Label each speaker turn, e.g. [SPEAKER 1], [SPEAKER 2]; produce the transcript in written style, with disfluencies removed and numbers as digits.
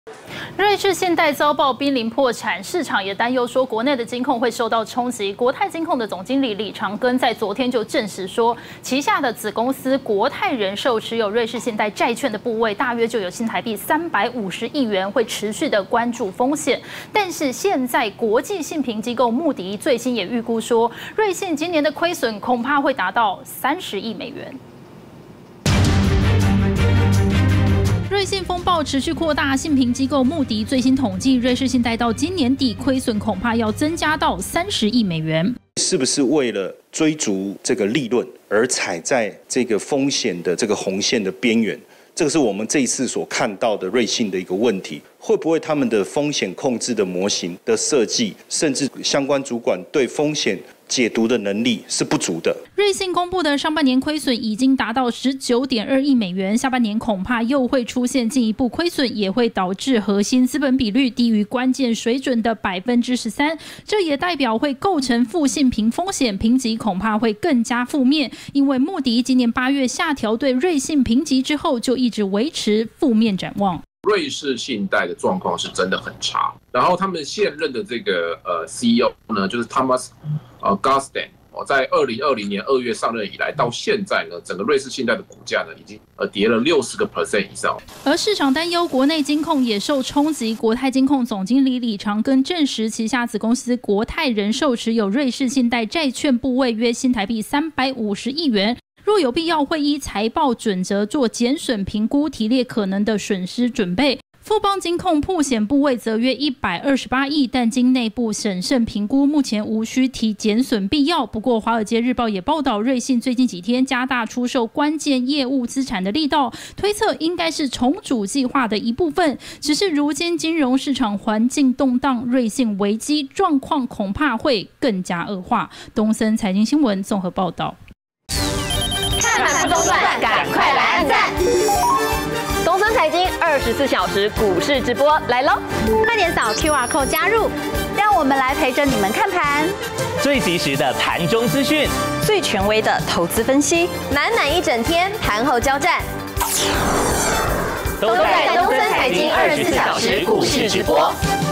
[SPEAKER 1] 瑞士信贷遭报濒临破产，市场也担忧说国内的金控会受到冲击。国泰金控的总经理李长庚在昨天就证实说，旗下的子公司国泰人寿持有瑞士信贷债券的部位大约就有新台币350亿元，会持续的关注风险。但是现在国际信评机构穆迪最新也预估说，瑞信今年的亏损恐怕会达到30亿美元。瑞信风暴持续扩大，信评机构穆迪最新统计，瑞士信贷到今年底亏损恐怕要增加到30亿美元。
[SPEAKER 2] 是不是为了追逐这个利润而踩在这个风险的这个红线的边缘？这个是我们这一次所看到的瑞信的一个问题。会不会他们的风险控制的模型的设计，甚至相关主管对风险解读的能力是不足的？
[SPEAKER 1] 瑞信公布的上半年亏损已经达到19.2亿美元，下半年恐怕又会出现进一步亏损，也会导致核心资本比率低于关键水准的13%，这也代表会构成负信评风险，评级恐怕会更加负面。因为穆迪今年8月下调对瑞信评级之后，就一直维持负面展望。
[SPEAKER 3] 瑞士信贷的状况是真的很差，然后他们现任的这个CEO 呢，就是 Thomas Goldstein， 在2020年2月上任以来到现在呢，整个瑞士信贷的股价呢已经跌了60% 以上。
[SPEAKER 1] 而市场担忧国内金控也受冲击，国泰金控总经理李长庚证实，旗下子公司国泰人寿持有瑞士信贷债券部位约新台币350亿元。若有必要，会依财报准则做减损评估，提列可能的损失准备。富邦金控曝险部位则约128亿，但经内部审慎评估，目前无需提减损必要。不过，《华尔街日报》也报道，瑞信最近几天加大出售关键业务资产的力道，推测应该是重组计划的一部分。只是如今金融市场环境动荡，瑞信危机状况恐怕会更加恶化。东森财经新闻综合报道。
[SPEAKER 4] 看盘不中断，赶快来按赞！东森财经24小时股市直播来喽！
[SPEAKER 5] 快点扫 QR code 加入，让我们来陪着你们看盘，
[SPEAKER 6] 最及时的盘中资讯，
[SPEAKER 5] 最权威的投资分析，
[SPEAKER 4] 满一整天，盘后交战，都在东森财经24小时股市直播。